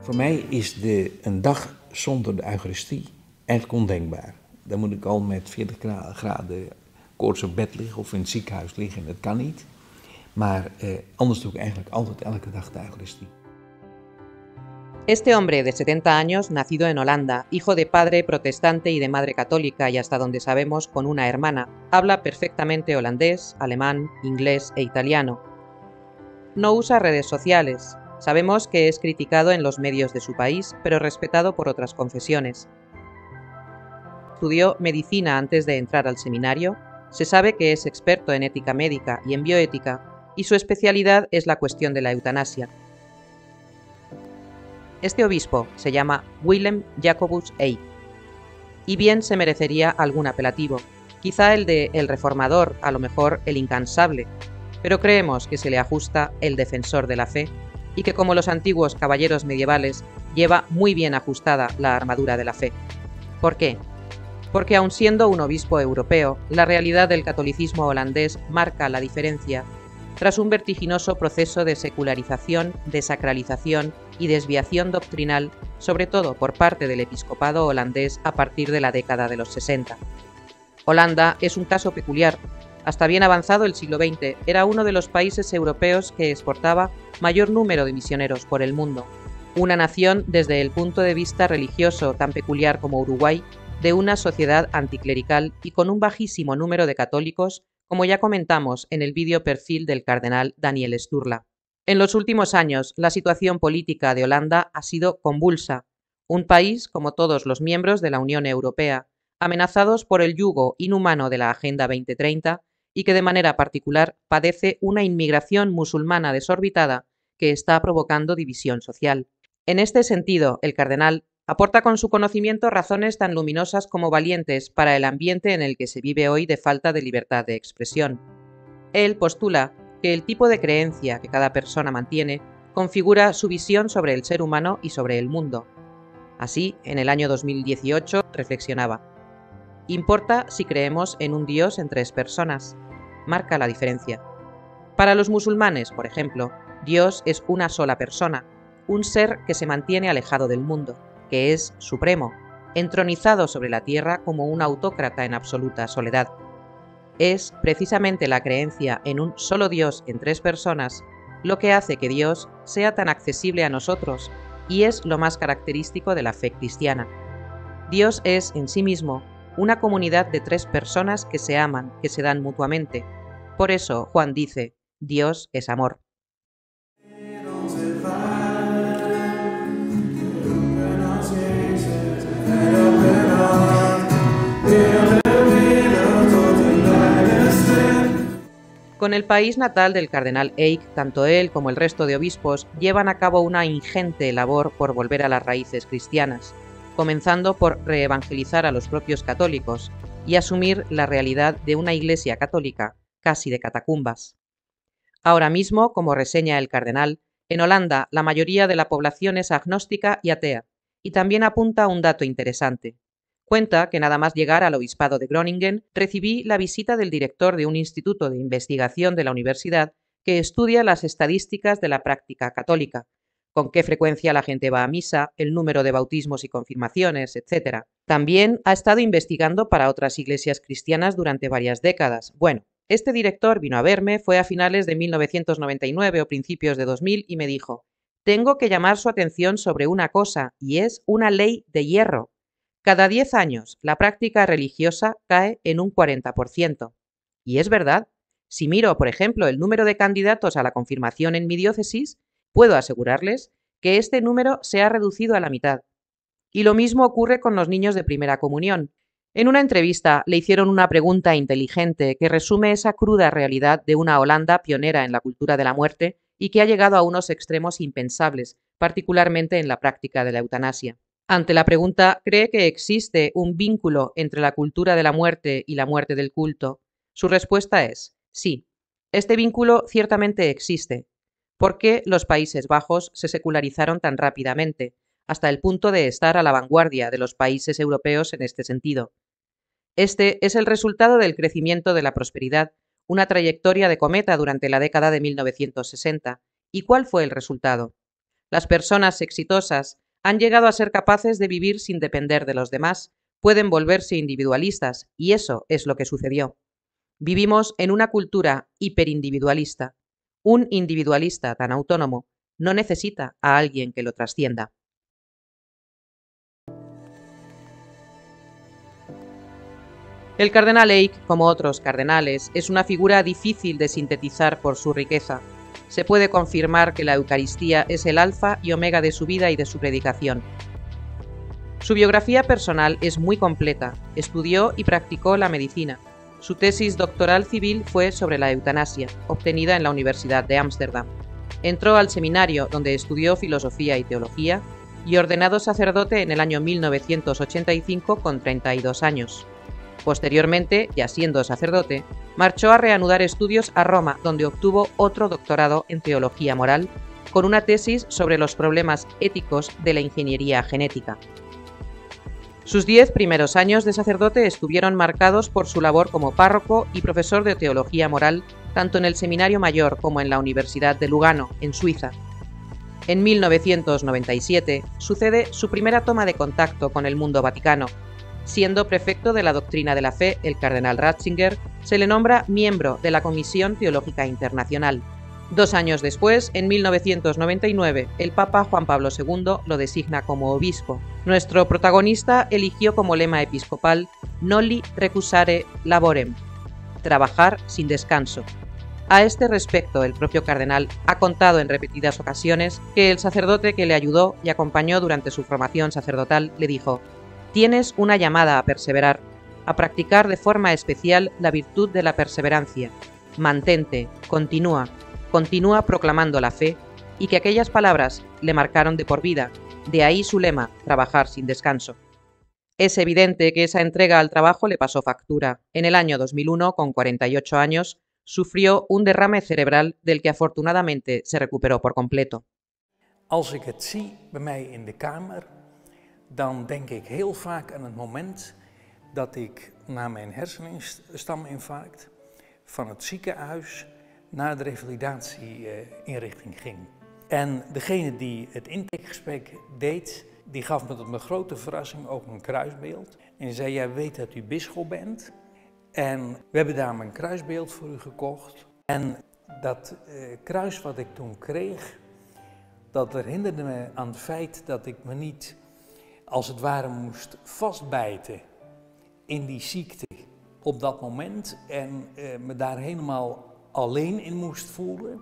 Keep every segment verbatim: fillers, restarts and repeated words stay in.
Voor mij is de, een dag zonder de Eucharistie eigenlijk ondenkbaar. Dan moet ik al met veertig graden koorts op bed liggen of in het ziekenhuis liggen. Dat kan niet. Maar eh, anders doe ik eigenlijk altijd elke dag de Eucharistie. Este hombre de setenta años, nacido en Holanda, hijo de padre protestante y de madre católica y hasta donde sabemos con una hermana, habla perfectamente holandés, alemán, inglés e italiano. No usa redes sociales. Sabemos que es criticado en los medios de su país, pero respetado por otras confesiones. Estudió medicina antes de entrar al seminario, se sabe que es experto en ética médica y en bioética, y su especialidad es la cuestión de la eutanasia. Este obispo se llama Willem Jacobus Eijk, y bien se merecería algún apelativo, quizá el de el reformador, a lo mejor el incansable, pero creemos que se le ajusta el defensor de la fe, y que como los antiguos caballeros medievales lleva muy bien ajustada la armadura de la fe. ¿Por qué? Porque aun siendo un obispo europeo, la realidad del catolicismo holandés marca la diferencia tras un vertiginoso proceso de secularización, desacralización y desviación doctrinal, sobre todo por parte del episcopado holandés a partir de la década de los sesenta. Holanda es un caso peculiar. Hasta bien avanzado el siglo veinte, era uno de los países europeos que exportaba mayor número de misioneros por el mundo. Una nación, desde el punto de vista religioso tan peculiar como Uruguay, de una sociedad anticlerical y con un bajísimo número de católicos, como ya comentamos en el vídeo perfil del cardenal Daniel Sturla. En los últimos años, la situación política de Holanda ha sido convulsa. Un país, como todos los miembros de la Unión Europea, amenazados por el yugo inhumano de la Agenda veinte treinta y que de manera particular padece una inmigración musulmana desorbitada que está provocando división social. En este sentido, el cardenal aporta con su conocimiento razones tan luminosas como valientes para el ambiente en el que se vive hoy de falta de libertad de expresión. Él postula que el tipo de creencia que cada persona mantiene configura su visión sobre el ser humano y sobre el mundo. Así, en el año dos mil dieciocho, reflexionaba: importa si creemos en un Dios en tres personas. Marca la diferencia. Para los musulmanes, por ejemplo, Dios es una sola persona, un ser que se mantiene alejado del mundo, que es supremo, entronizado sobre la tierra como un autócrata en absoluta soledad. Es precisamente la creencia en un solo Dios en tres personas lo que hace que Dios sea tan accesible a nosotros y es lo más característico de la fe cristiana. Dios es en sí mismo una comunidad de tres personas que se aman, que se dan mutuamente. Por eso Juan dice: Dios es amor. Con el país natal del cardenal Eijk, tanto él como el resto de obispos llevan a cabo una ingente labor por volver a las raíces cristianas, comenzando por reevangelizar a los propios católicos y asumir la realidad de una iglesia católica casi de catacumbas. Ahora mismo, como reseña el cardenal, en Holanda la mayoría de la población es agnóstica y atea, y también apunta un dato interesante. Cuenta que nada más llegar al obispado de Groningen recibí la visita del director de un instituto de investigación de la universidad que estudia las estadísticas de la práctica católica, con qué frecuencia la gente va a misa, el número de bautismos y confirmaciones, etcétera. También ha estado investigando para otras iglesias cristianas durante varias décadas. Bueno, este director vino a verme, fue a finales de mil novecientos noventa y nueve o principios de dos mil y me dijo: tengo que llamar su atención sobre una cosa, y es una ley de hierro. Cada diez años, la práctica religiosa cae en un cuarenta por ciento. Y es verdad. Si miro, por ejemplo, el número de candidatos a la confirmación en mi diócesis, puedo asegurarles que este número se ha reducido a la mitad. Y lo mismo ocurre con los niños de primera comunión. En una entrevista le hicieron una pregunta inteligente que resume esa cruda realidad de una Holanda pionera en la cultura de la muerte y que ha llegado a unos extremos impensables, particularmente en la práctica de la eutanasia. Ante la pregunta ¿cree que existe un vínculo entre la cultura de la muerte y la muerte del culto?, su respuesta es sí. Este vínculo ciertamente existe. ¿Por qué los Países Bajos se secularizaron tan rápidamente, hasta el punto de estar a la vanguardia de los países europeos en este sentido? Este es el resultado del crecimiento de la prosperidad, una trayectoria de cometa durante la década de mil novecientos sesenta. ¿Y cuál fue el resultado? Las personas exitosas han llegado a ser capaces de vivir sin depender de los demás, pueden volverse individualistas, y eso es lo que sucedió. Vivimos en una cultura hiperindividualista. Un individualista tan autónomo no necesita a alguien que lo trascienda. El cardenal Eck, como otros cardenales, es una figura difícil de sintetizar por su riqueza. Se puede confirmar que la Eucaristía es el alfa y omega de su vida y de su predicación. Su biografía personal es muy completa. Estudió y practicó la medicina. Su tesis doctoral civil fue sobre la eutanasia, obtenida en la Universidad de Ámsterdam. Entró al seminario, donde estudió filosofía y teología, y ordenado sacerdote en el año mil novecientos ochenta y cinco con treinta y dos años. Posteriormente, ya siendo sacerdote, marchó a reanudar estudios a Roma, donde obtuvo otro doctorado en teología moral, con una tesis sobre los problemas éticos de la ingeniería genética. Sus diez primeros años de sacerdote estuvieron marcados por su labor como párroco y profesor de teología moral, tanto en el Seminario Mayor como en la Universidad de Lugano, en Suiza. En mil novecientos noventa y siete sucede su primera toma de contacto con el mundo vaticano. Siendo prefecto de la doctrina de la fe, el cardenal Ratzinger se le nombra miembro de la Comisión Teológica Internacional. Dos años después, en mil novecientos noventa y nueve, el Papa Juan Pablo segundo lo designa como obispo. Nuestro protagonista eligió como lema episcopal Noli recusare laborem, trabajar sin descanso. A este respecto, el propio cardenal ha contado en repetidas ocasiones que el sacerdote que le ayudó y acompañó durante su formación sacerdotal le dijo: «Tienes una llamada a perseverar, a practicar de forma especial la virtud de la perseverancia. Mantente, continúa, continúa proclamando la fe», y que aquellas palabras le marcaron de por vida, de ahí su lema, trabajar sin descanso. Es evidente que esa entrega al trabajo le pasó factura. En el año dos mil uno, con cuarenta y ocho años, sufrió un derrame cerebral del que afortunadamente se recuperó por completo. Als ik het zie bij mij in de kamer, dan denk ik heel vaak aan het moment dat ik na mijn hersenstamminfarct van het ziekenhuis naar de revalidatieinrichting ging. En degene die het intakegesprek deed, die gaf me tot mijn grote verrassing ook een kruisbeeld. En die zei: jij weet dat u bisschop bent en we hebben daar een kruisbeeld voor u gekocht. En dat uh, kruis wat ik toen kreeg, dat herinnerde me aan het feit dat ik me niet als het ware moest vastbijten in die ziekte op dat moment en uh, me daar helemaal alleen in moest voelen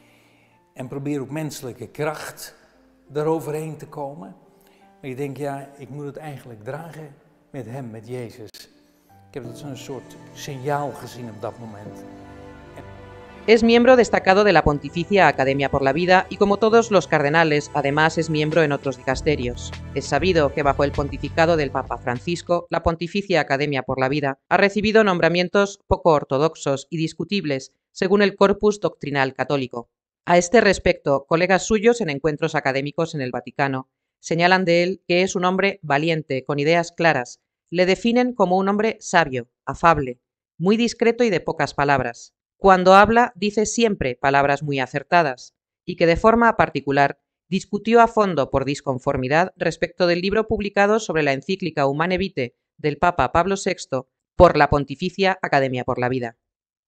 en probeer op menselijke kracht eroverheen te komen. Maar ik denk, ja, ik moet het eigenlijk dragen met hem, met Jezus. Ik heb het als een soort signaal gezien op dat moment. Es miembro destacado de la Pontificia Academia por la Vida y, como todos los cardenales, además es miembro en otros dicasterios. Es sabido que bajo el pontificado del Papa Francisco, la Pontificia Academia por la Vida ha recibido nombramientos poco ortodoxos y discutibles según el corpus doctrinal católico. A este respecto, colegas suyos en encuentros académicos en el Vaticano señalan de él que es un hombre valiente, con ideas claras. Le definen como un hombre sabio, afable, muy discreto y de pocas palabras. Cuando habla, dice siempre palabras muy acertadas, y que de forma particular discutió a fondo por disconformidad respecto del libro publicado sobre la encíclica Humane Vitae del Papa Pablo sexto por la Pontificia Academia por la Vida.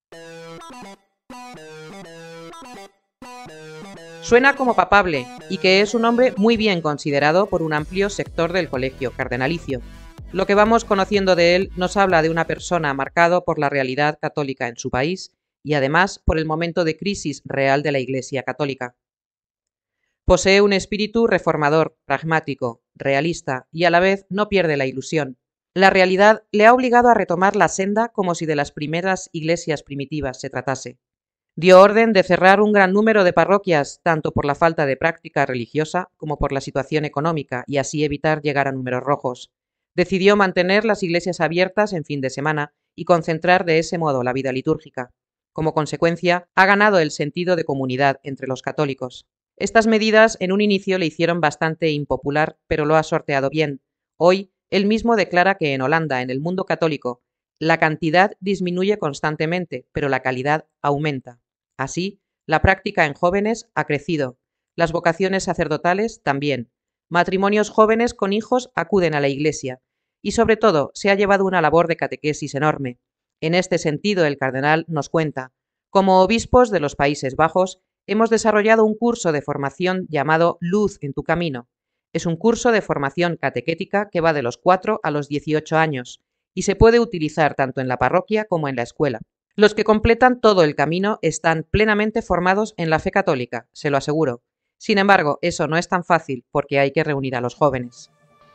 Suena como papable, y que es un hombre muy bien considerado por un amplio sector del colegio cardenalicio. Lo que vamos conociendo de él nos habla de una persona marcado por la realidad católica en su país y además por el momento de crisis real de la Iglesia católica. Posee un espíritu reformador, pragmático, realista y a la vez no pierde la ilusión. La realidad le ha obligado a retomar la senda como si de las primeras iglesias primitivas se tratase. Dio orden de cerrar un gran número de parroquias, tanto por la falta de práctica religiosa como por la situación económica, y así evitar llegar a números rojos. Decidió mantener las iglesias abiertas en fin de semana y concentrar de ese modo la vida litúrgica. Como consecuencia, ha ganado el sentido de comunidad entre los católicos. Estas medidas en un inicio le hicieron bastante impopular, pero lo ha sorteado bien. Hoy, él mismo declara que en Holanda, en el mundo católico, la cantidad disminuye constantemente, pero la calidad aumenta. Así, la práctica en jóvenes ha crecido. Las vocaciones sacerdotales también. Matrimonios jóvenes con hijos acuden a la Iglesia. Y sobre todo, se ha llevado una labor de catequesis enorme. En este sentido, el cardenal nos cuenta: como obispos de los Países Bajos, hemos desarrollado un curso de formación llamado Luz en tu Camino. Es un curso de formación catequética que va de los cuatro a los dieciocho años y se puede utilizar tanto en la parroquia como en la escuela. Los que completan todo el camino están plenamente formados en la fe católica, se lo aseguro. Sin embargo, eso no es tan fácil porque hay que reunir a los jóvenes.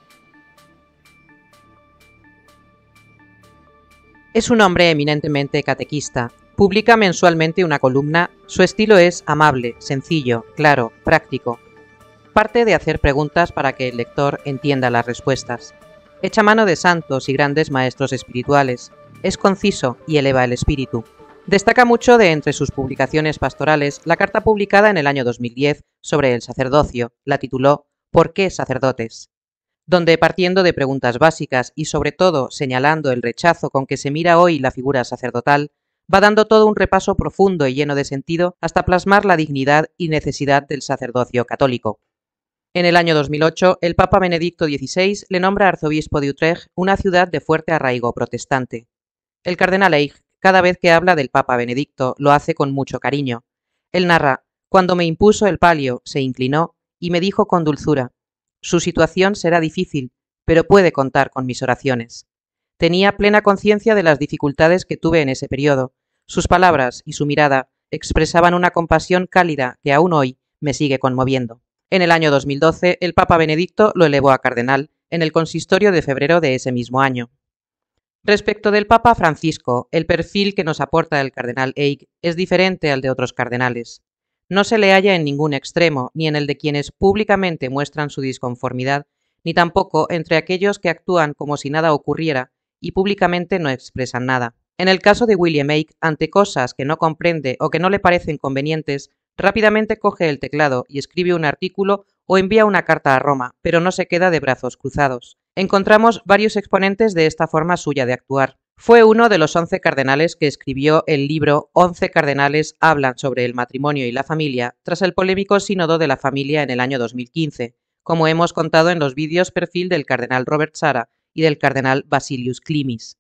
Es un hombre eminentemente catequista. Publica mensualmente una columna. Su estilo es amable, sencillo, claro, práctico. Parte de hacer preguntas para que el lector entienda las respuestas. Echa mano de santos y grandes maestros espirituales. Es conciso y eleva el espíritu. Destaca mucho de entre sus publicaciones pastorales la carta publicada en el año dos mil diez sobre el sacerdocio. La tituló ¿Por qué sacerdotes?, donde, partiendo de preguntas básicas y sobre todo señalando el rechazo con que se mira hoy la figura sacerdotal, va dando todo un repaso profundo y lleno de sentido hasta plasmar la dignidad y necesidad del sacerdocio católico. En el año dos mil ocho, el Papa Benedicto dieciséis le nombra arzobispo de Utrecht, una ciudad de fuerte arraigo protestante. El cardenal Eijk, cada vez que habla del Papa Benedicto, lo hace con mucho cariño. Él narra: cuando me impuso el palio, se inclinó y me dijo con dulzura: su situación será difícil, pero puede contar con mis oraciones. Tenía plena conciencia de las dificultades que tuve en ese periodo. Sus palabras y su mirada expresaban una compasión cálida que aún hoy me sigue conmoviendo. En el año dos mil doce, el Papa Benedicto lo elevó a cardenal en el consistorio de febrero de ese mismo año. Respecto del Papa Francisco, el perfil que nos aporta el cardenal Eijk es diferente al de otros cardenales. No se le halla en ningún extremo, ni en el de quienes públicamente muestran su disconformidad, ni tampoco entre aquellos que actúan como si nada ocurriera y públicamente no expresan nada. En el caso de William Eijk, ante cosas que no comprende o que no le parecen convenientes, rápidamente coge el teclado y escribe un artículo o envía una carta a Roma, pero no se queda de brazos cruzados. Encontramos varios exponentes de esta forma suya de actuar. Fue uno de los once cardenales que escribió el libro Once cardenales hablan sobre el matrimonio y la familia tras el polémico Sínodo de la Familia en el año dos mil quince, como hemos contado en los vídeos perfil del cardenal Robert Sarah y del cardenal Basilius Klimis.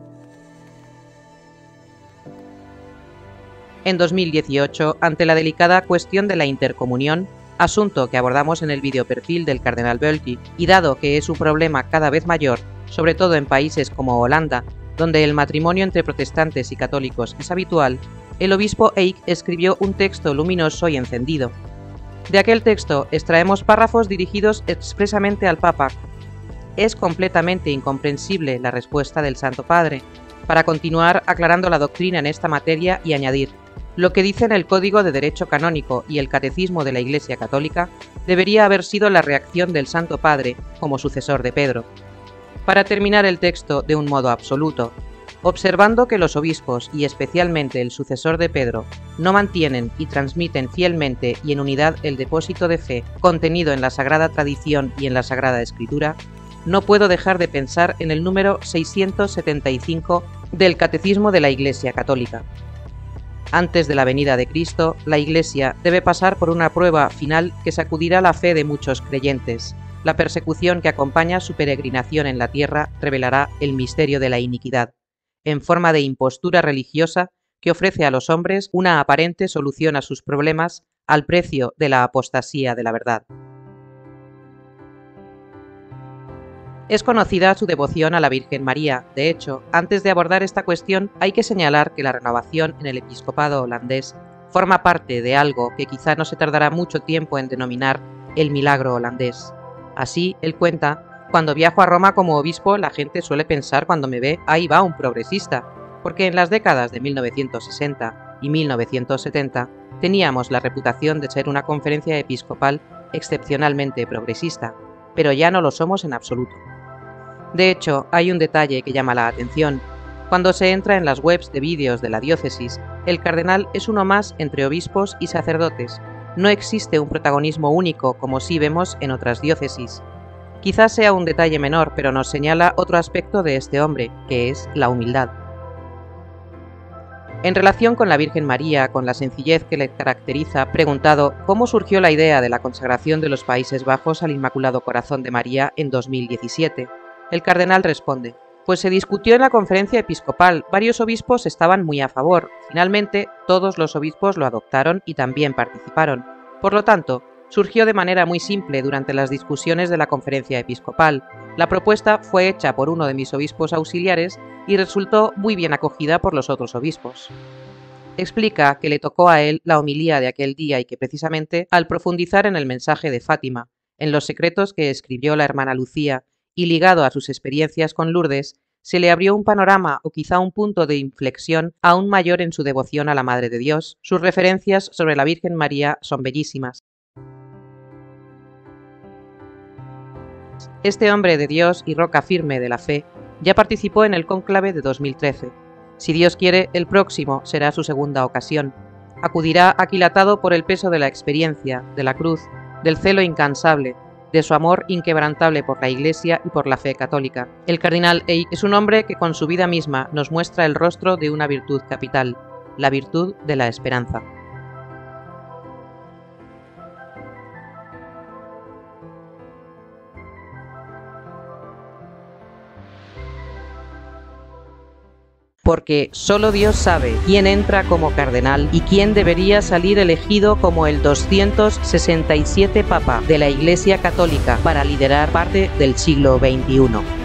En dos mil dieciocho, ante la delicada cuestión de la intercomunión, asunto que abordamos en el vídeo perfil del cardenal Bölki, y dado que es un problema cada vez mayor, sobre todo en países como Holanda, donde el matrimonio entre protestantes y católicos es habitual, el obispo Eijk escribió un texto luminoso y encendido. De aquel texto extraemos párrafos dirigidos expresamente al Papa. Es completamente incomprensible la respuesta del Santo Padre, para continuar aclarando la doctrina en esta materia y añadir: lo que dicen el Código de Derecho Canónico y el Catecismo de la Iglesia Católica debería haber sido la reacción del Santo Padre como sucesor de Pedro. Para terminar el texto de un modo absoluto, observando que los obispos y especialmente el sucesor de Pedro no mantienen y transmiten fielmente y en unidad el depósito de fe contenido en la Sagrada Tradición y en la Sagrada Escritura, no puedo dejar de pensar en el número seiscientos setenta y cinco del Catecismo de la Iglesia Católica. Antes de la venida de Cristo, la Iglesia debe pasar por una prueba final que sacudirá la fe de muchos creyentes. La persecución que acompaña su peregrinación en la tierra revelará el misterio de la iniquidad, en forma de impostura religiosa que ofrece a los hombres una aparente solución a sus problemas al precio de la apostasía de la verdad. Es conocida su devoción a la Virgen María. De hecho, antes de abordar esta cuestión, hay que señalar que la renovación en el episcopado holandés forma parte de algo que quizá no se tardará mucho tiempo en denominar el milagro holandés. Así, él cuenta: cuando viajo a Roma como obispo, la gente suele pensar cuando me ve, ahí va un progresista, porque en las décadas de mil novecientos sesenta y mil novecientos setenta teníamos la reputación de ser una conferencia episcopal excepcionalmente progresista, pero ya no lo somos en absoluto. De hecho, hay un detalle que llama la atención. Cuando se entra en las webs de vídeos de la diócesis, el cardenal es uno más entre obispos y sacerdotes. No existe un protagonismo único como sí vemos en otras diócesis. Quizás sea un detalle menor, pero nos señala otro aspecto de este hombre, que es la humildad. En relación con la Virgen María, con la sencillez que le caracteriza, preguntado cómo surgió la idea de la consagración de los Países Bajos al Inmaculado Corazón de María en dos mil diecisiete, el cardenal responde: pues se discutió en la conferencia episcopal, varios obispos estaban muy a favor, finalmente todos los obispos lo adoptaron y también participaron. Por lo tanto, surgió de manera muy simple durante las discusiones de la conferencia episcopal. La propuesta fue hecha por uno de mis obispos auxiliares y resultó muy bien acogida por los otros obispos. Explica que le tocó a él la homilía de aquel día y que precisamente al profundizar en el mensaje de Fátima, en los secretos que escribió la hermana Lucía y ligado a sus experiencias con Lourdes, se le abrió un panorama o quizá un punto de inflexión aún mayor en su devoción a la Madre de Dios. Sus referencias sobre la Virgen María son bellísimas. Este hombre de Dios y roca firme de la fe ya participó en el cónclave de dos mil trece. Si Dios quiere, el próximo será su segunda ocasión. Acudirá aquilatado por el peso de la experiencia, de la cruz, del celo incansable, de su amor inquebrantable por la Iglesia y por la fe católica. El cardenal Eck es un hombre que con su vida misma nos muestra el rostro de una virtud capital, la virtud de la esperanza. Porque solo Dios sabe quién entra como cardenal y quién debería salir elegido como el doscientos sesenta y siete Papa de la Iglesia Católica para liderar parte del siglo veintiuno.